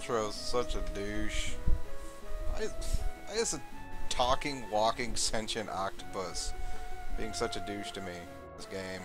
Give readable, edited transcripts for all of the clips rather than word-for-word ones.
Ultra is such a douche. I is a talking, walking, sentient octopus being such a douche to me, this game.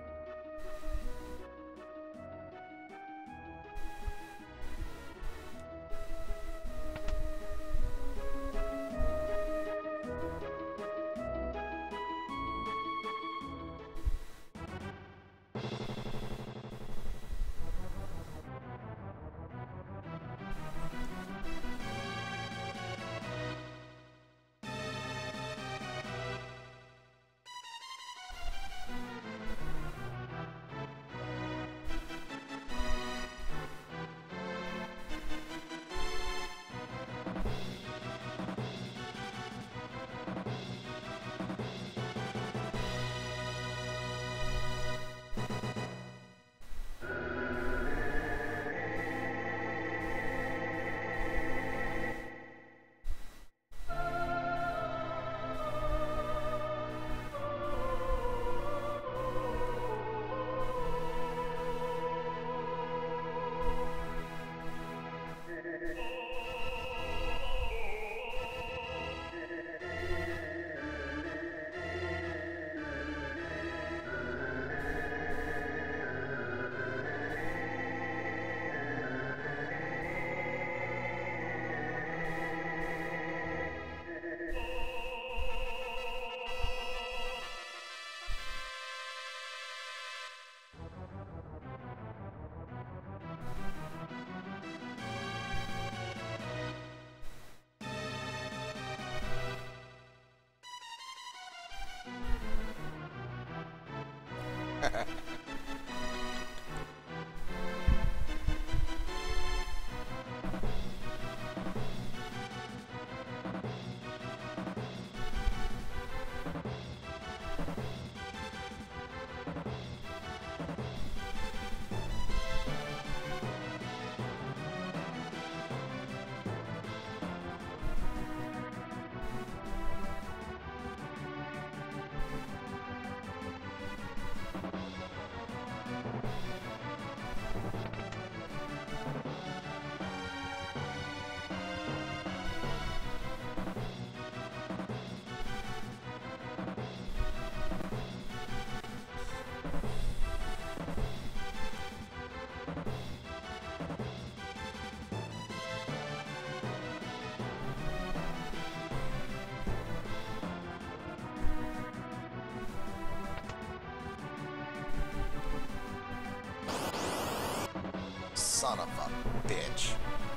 Son of a bitch.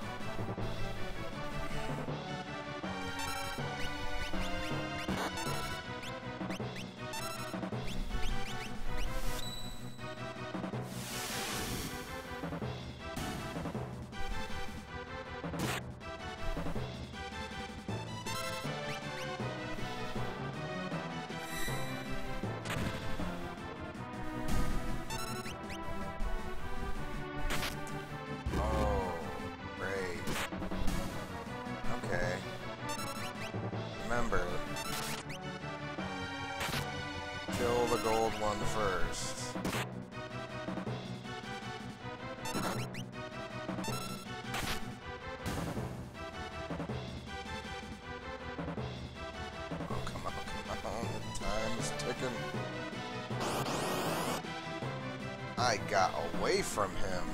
Remember, kill the gold one first. Oh, come on, the time is ticking. I got away from him.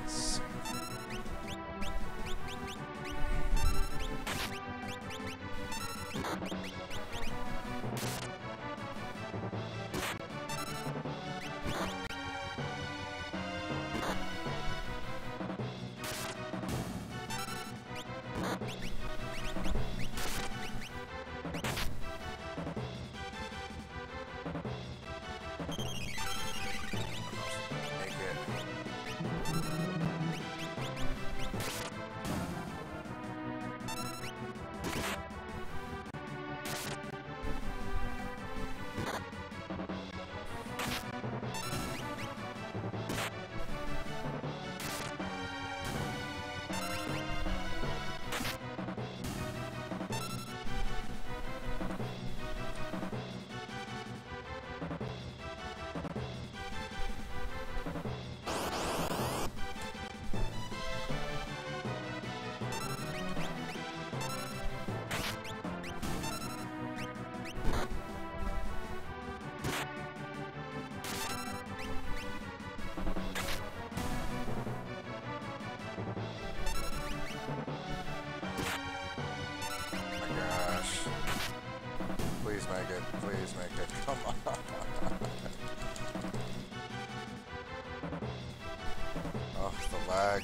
Please make it. Come on. Oh, the lag.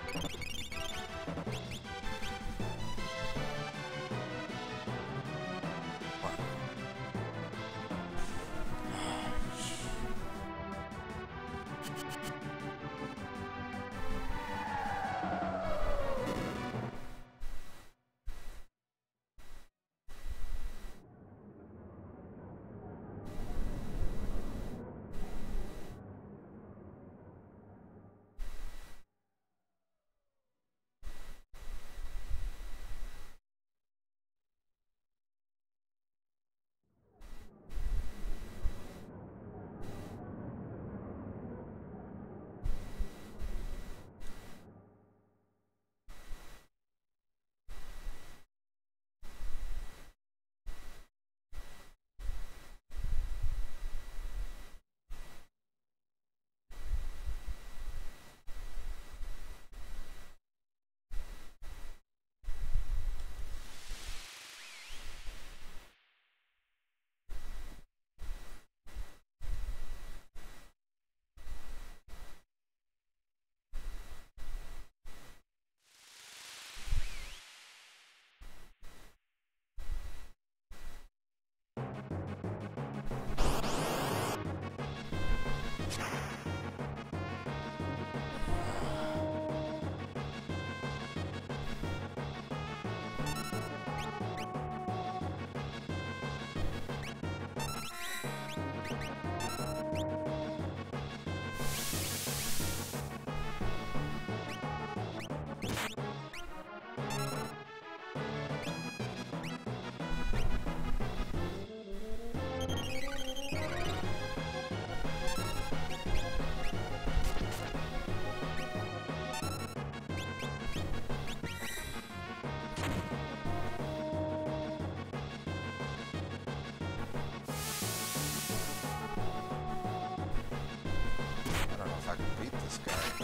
I can beat this guy.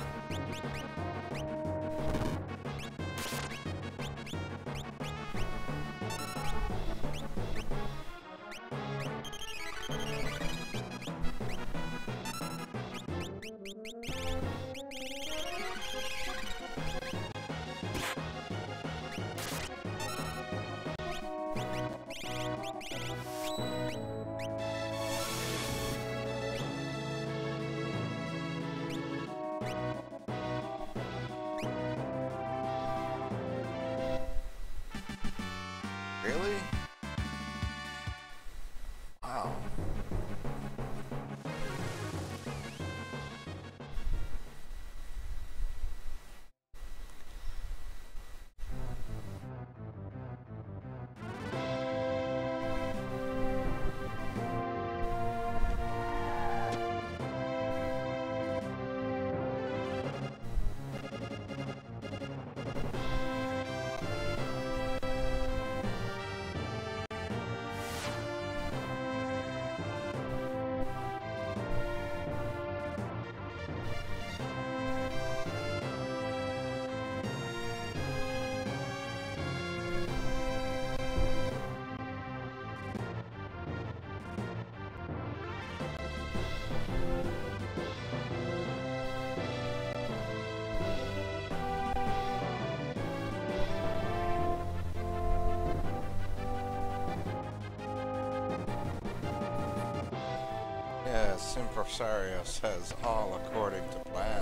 Really? Wow. Yes, Impresario says all according to plan.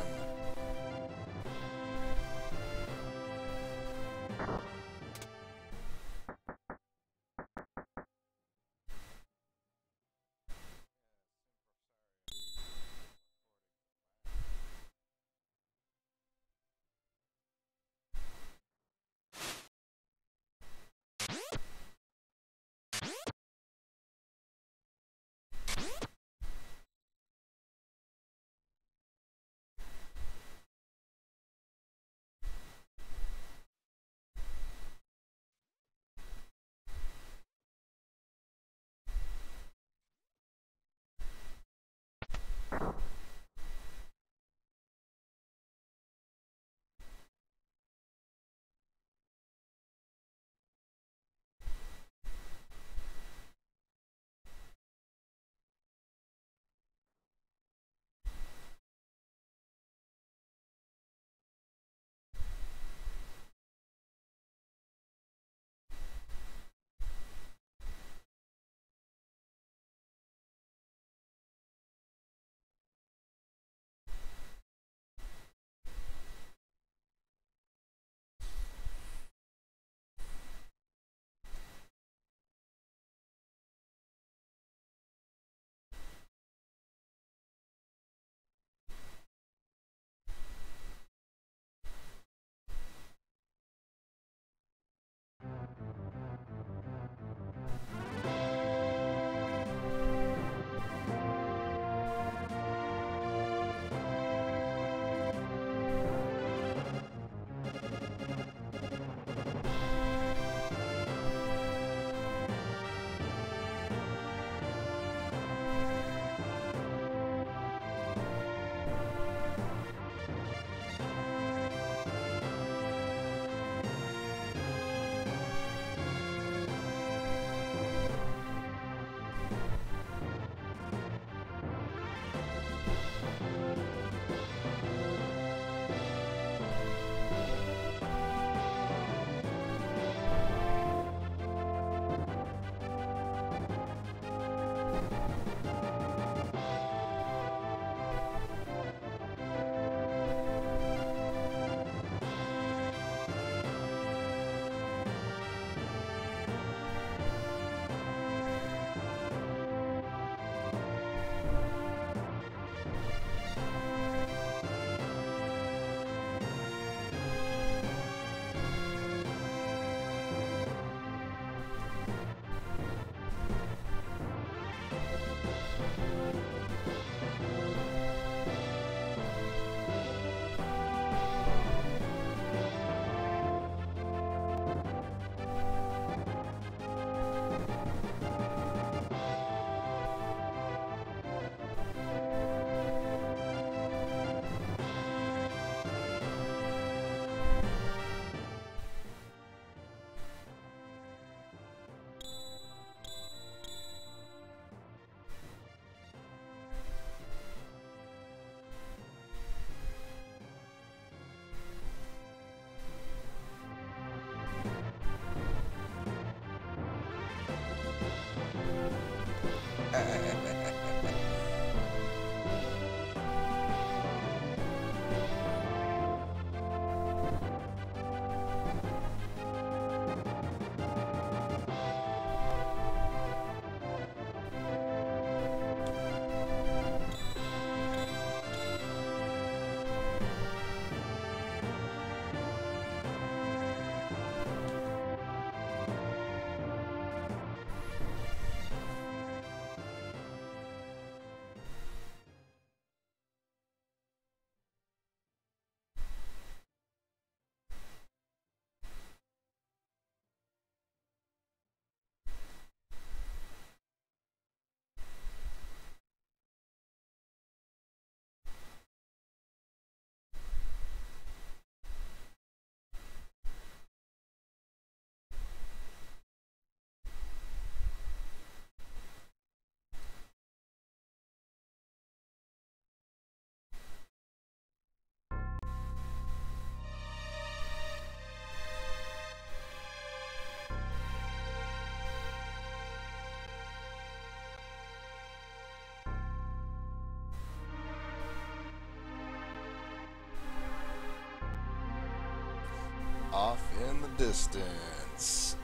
Off in the distance.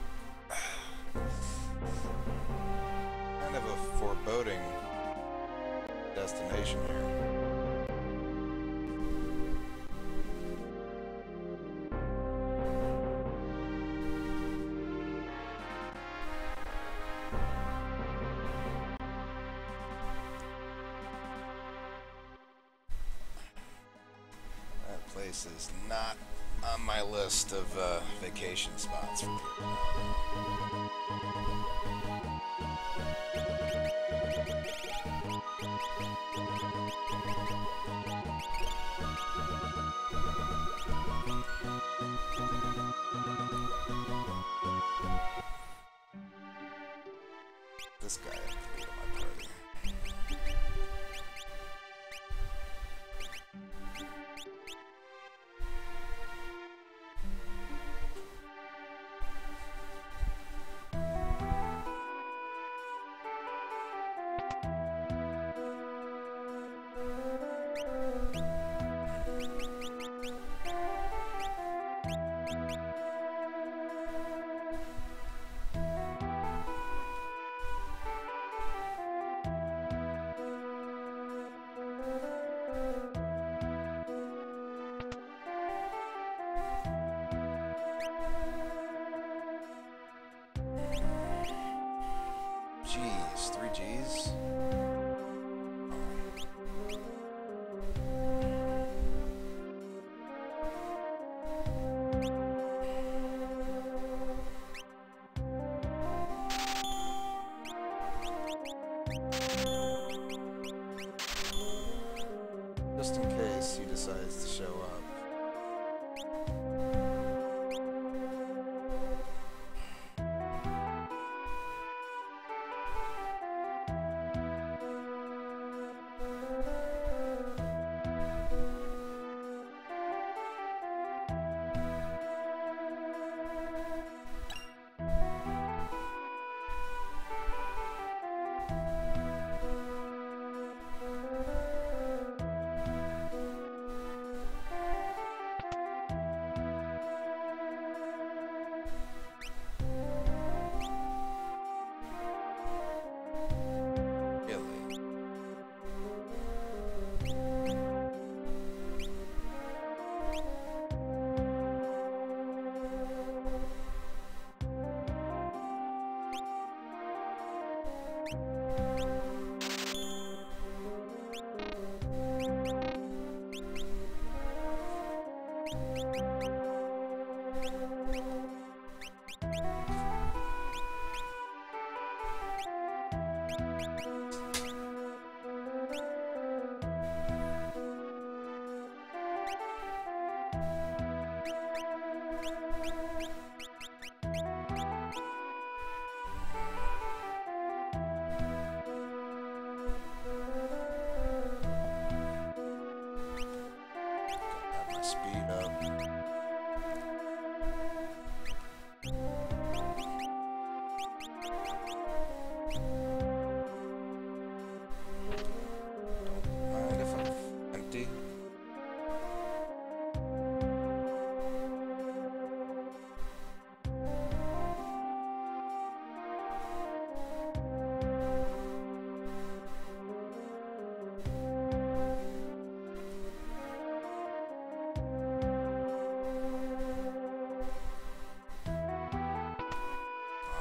Kind of a foreboding destination here. That place is not on my list of vacation spots for people. This guy has to be in my party.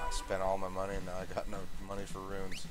I spent all my money and now I got no money for runes.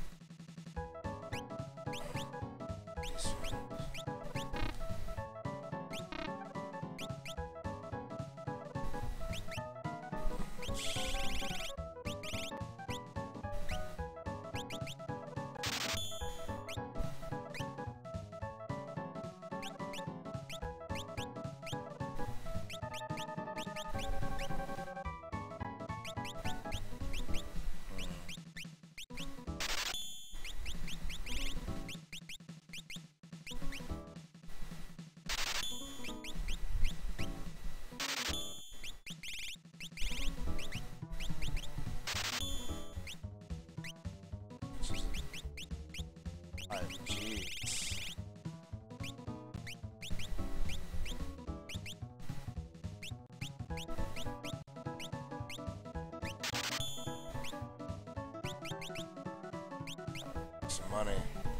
Some money.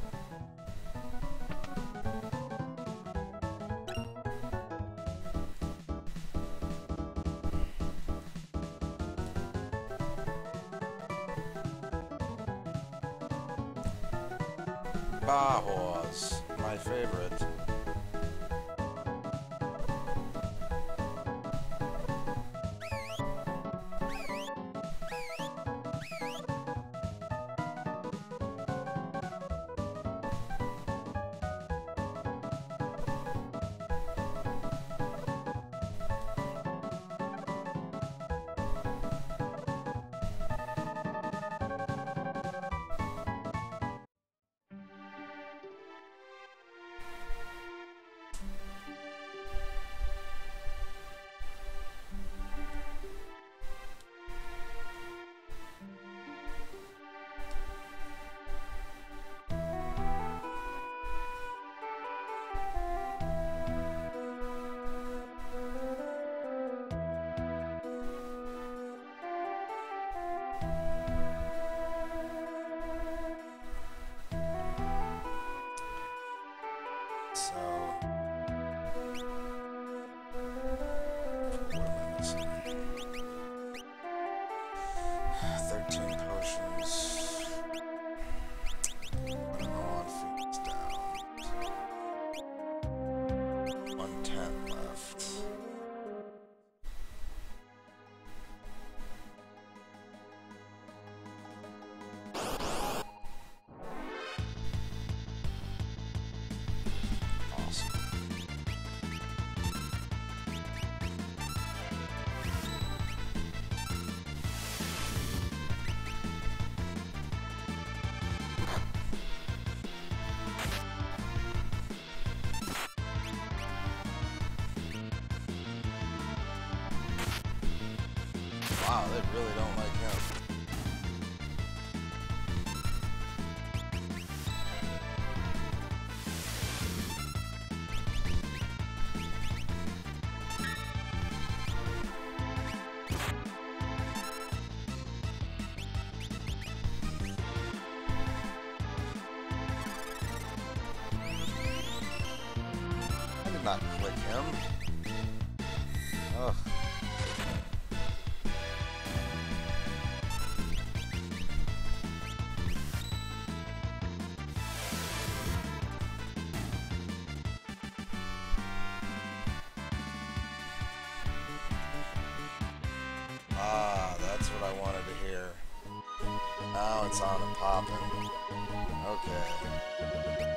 Bahors, my favorite. So, what am I missing? 13 potions. I don't know what feeds down. 110 left. Wow, they really don't like him. I did not click him. Ugh. Ah, that's what I wanted to hear. Now it's on and popping. Okay.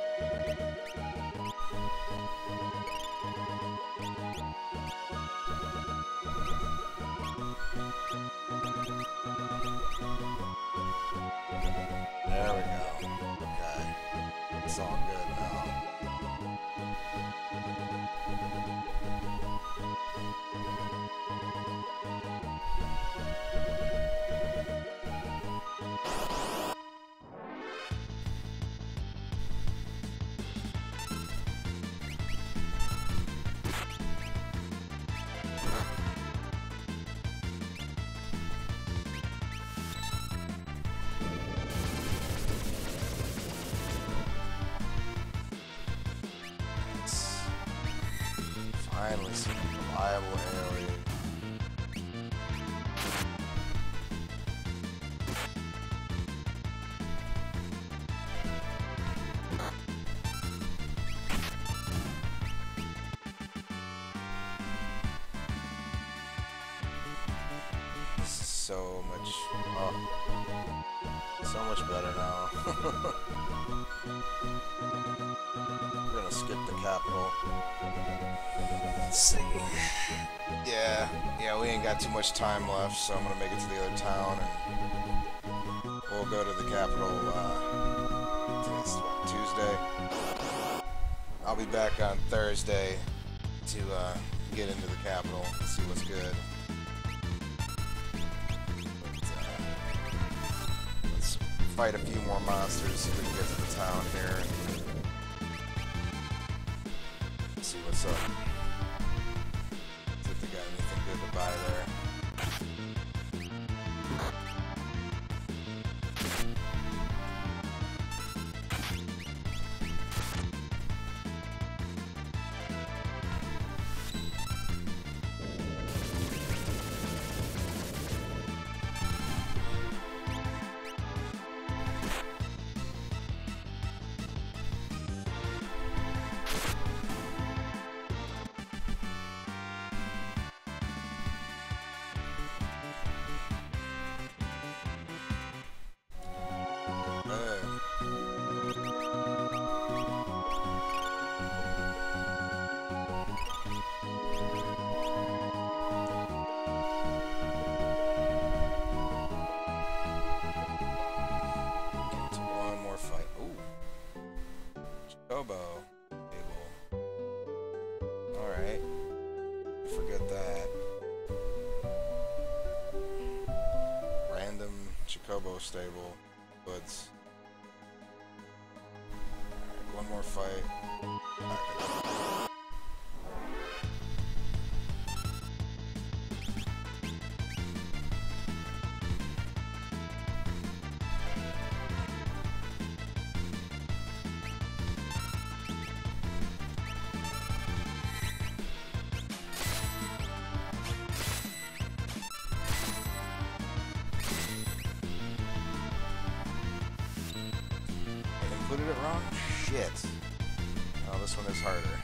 There we go. Okay. It's all good now. Finally some reliable area. so much, oh, so much better now. We're gonna skip the capital. Let's see. Yeah, we ain't got too much time left, so I'm gonna make it to the other town, and we'll go to the capital, today's what, Tuesday? I'll be back on Thursday to, get into the capital and see what's good. Let's fight a few more monsters so we can get to the town here and see what's up. See if they got anything good to buy there. Chocobo table. Alright. Forget that. Random Chocobo stable. Goods. Alright, one more fight. Put it wrong? Shit. Oh, this one is harder.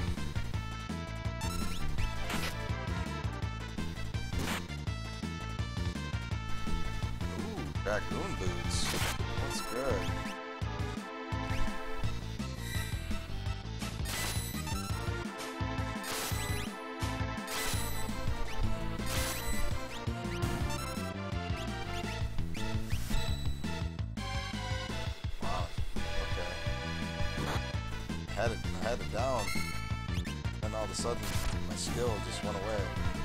Ooh, Dragoon boots. That's good. I had it down, and all of a sudden, my skill just went away.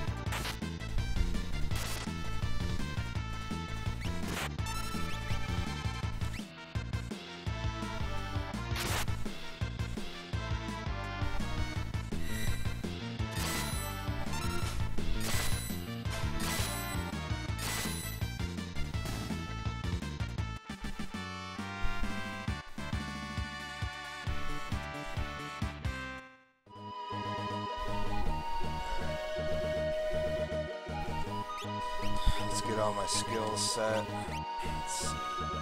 Let's get all my skills set. Let's see.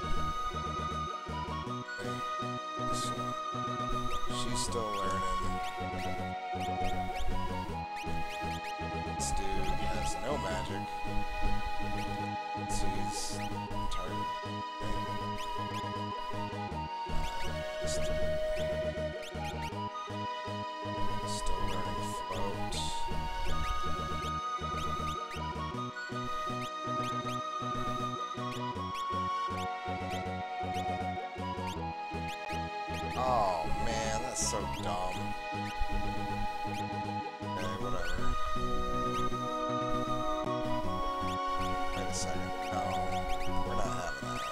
She's still learning. This dude has no magic. Let's see, he's target. Still learning float. Oh man, that's so dumb. Okay, whatever. Wait a second. No, we're not having that.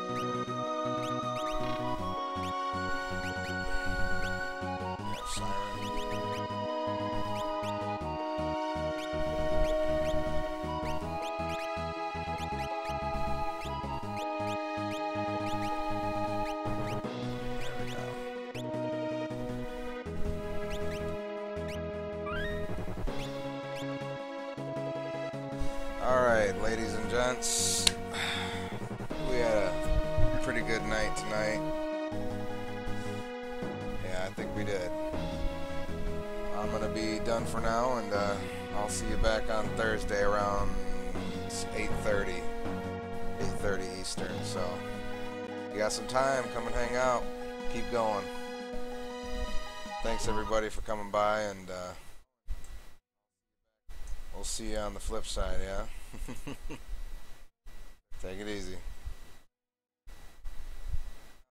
We have Siren. Alright, ladies and gents, we had a pretty good night tonight. Yeah, I think we did. I'm gonna be done for now, and I'll see you back on Thursday around 8:30. 5:30 Eastern. So you got some time, come and hang out. Keep going. Thanks everybody for coming by, and we'll see you on the flip side, yeah? Take it easy.